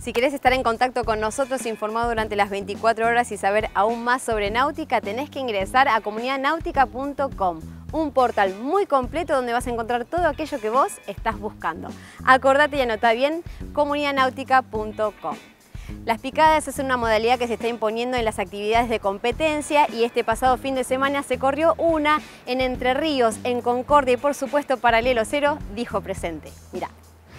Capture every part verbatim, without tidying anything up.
Si querés estar en contacto con nosotros, informado durante las veinticuatro horas y saber aún más sobre náutica, tenés que ingresar a comunidad náutica punto com, un portal muy completo donde vas a encontrar todo aquello que vos estás buscando. Acordate y anotá bien, comunidad náutica punto com. Las picadas es una modalidad que se está imponiendo en las actividades de competencia y este pasado fin de semana se corrió una en Entre Ríos, en Concordia y por supuesto Paralelo Cero dijo presente. Mirá.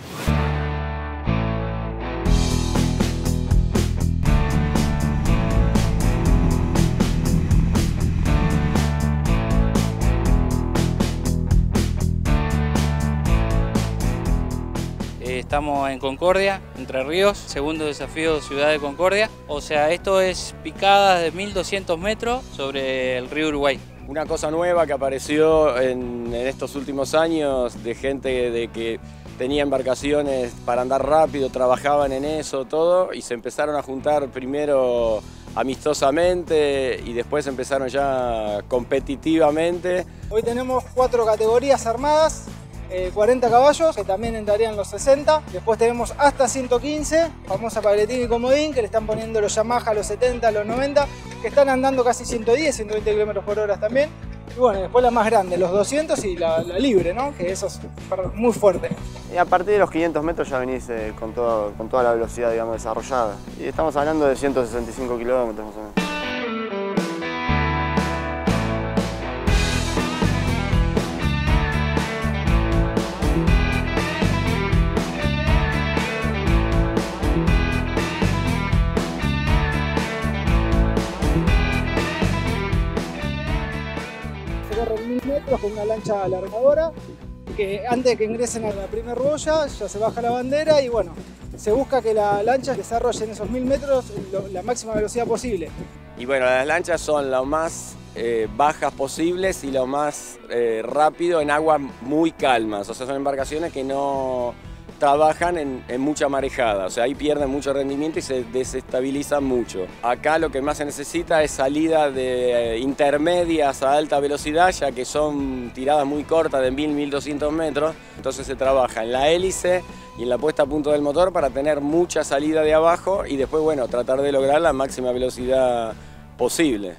Estamos en Concordia, Entre Ríos, segundo desafío Ciudad de Concordia. O sea, esto es picadas de mil doscientos metros sobre el río Uruguay. Una cosa nueva que apareció en, en estos últimos años de gente de que tenía embarcaciones para andar rápido, trabajaban en eso, todo, y se empezaron a juntar primero amistosamente y después empezaron ya competitivamente. Hoy tenemos cuatro categorías armadas. Eh, cuarenta caballos, que también entrarían los sesenta. Después tenemos hasta ciento quince, famosa paletín y comodín, que le están poniendo los Yamaha, los setenta, los noventa, que están andando casi ciento diez, ciento veinte kilómetros por hora también. Y bueno, después la más grande, los doscientos y la, la libre, ¿no? Que eso es muy fuerte. Y a partir de los quinientos metros ya venís eh, con, todo, con toda la velocidad, digamos, desarrollada. Y estamos hablando de ciento sesenta y cinco kilómetros más o menos. mil metros con una lancha alargadora, que antes de que ingresen a la primera boya ya se baja la bandera y bueno, se busca que la lancha desarrolle en esos mil metros lo, la máxima velocidad posible. Y bueno, las lanchas son lo más eh, bajas posibles y lo más eh, rápido en aguas muy calmas, o sea, son embarcaciones que no trabajan en, en mucha marejada, o sea, ahí pierden mucho rendimiento y se desestabilizan mucho. Acá lo que más se necesita es salida de eh, intermedias a alta velocidad, ya que son tiradas muy cortas de mil, mil doscientos metros, entonces se trabaja en la hélice y en la puesta a punto del motor para tener mucha salida de abajo y después, bueno, tratar de lograr la máxima velocidad posible.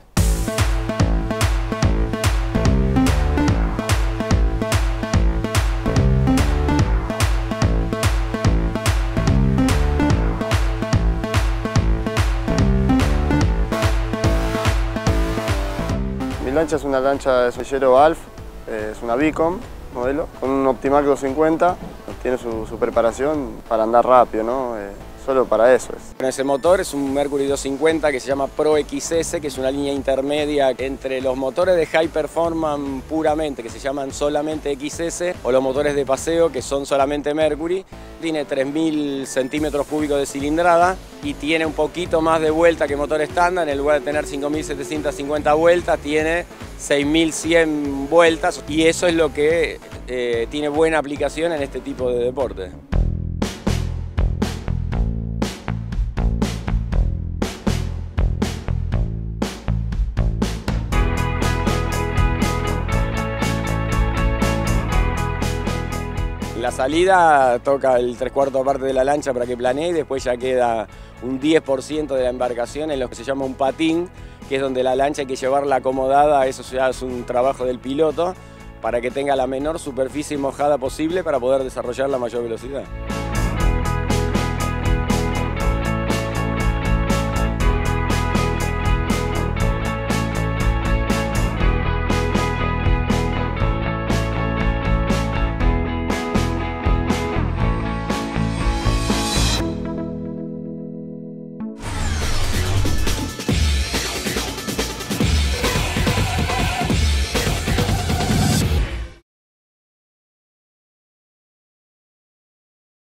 Mi lancha es una lancha de sellero Alf, es una Beacon modelo, con un Optimac doscientos cincuenta, tiene su, su preparación para andar rápido, ¿no? Eh, solo para eso es. Con ese motor es un Mercury doscientos cincuenta que se llama Pro X S, que es una línea intermedia entre los motores de High Performance puramente, que se llaman solamente X S, o los motores de paseo, que son solamente Mercury. Tiene tres mil centímetros cúbicos de cilindrada y tiene un poquito más de vuelta que motor estándar. En lugar de tener cinco mil setecientas cincuenta vueltas, tiene seis mil cien vueltas y eso es lo que eh, tiene buena aplicación en este tipo de deporte. La salida toca el tres cuartos parte de la lancha para que planee y después ya queda un diez por ciento de la embarcación en lo que se llama un patín, que es donde la lancha hay que llevarla acomodada, eso ya es un trabajo del piloto, para que tenga la menor superficie mojada posible para poder desarrollar la mayor velocidad.